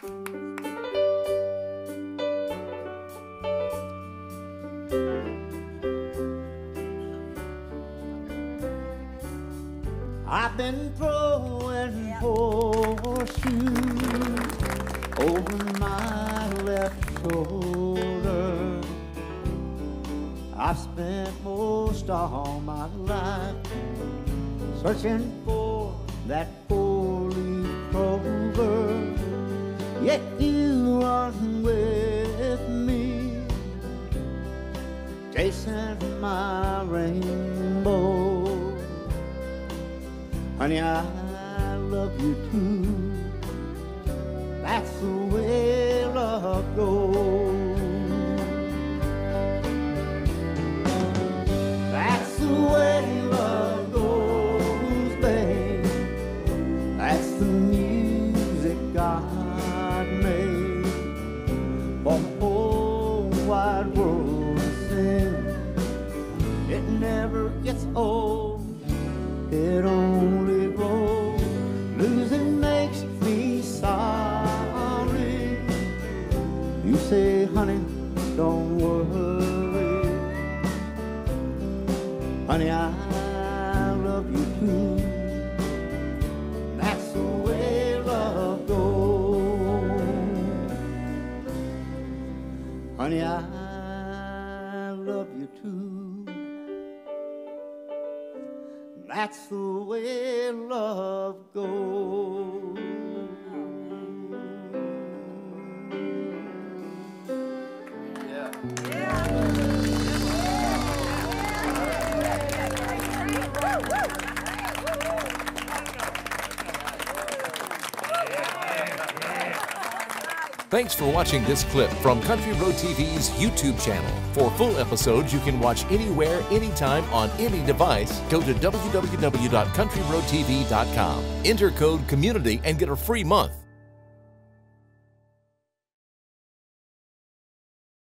I've been throwing horseshoes over my left shoulder. I've spent most all my life searching for that four-leaf clover. Yet you run with me, chasing my rainbow. Honey, I love you too. That's the way love goes. That's the way love goes, babe. That's the music God made for the whole wide world to sing. It never gets old. It only grows. Losing makes me sorry. You say, honey, don't worry. Honey, I love you too. That's the way love goes. Honey, I love you too. That's the way love goes. Yeah. Thanks for watching this clip from Country Road TV's YouTube channel. For full episodes you can watch anywhere, anytime, on any device. Go to www.countryroadtv.com. Enter code COMMUNITY and get a free month.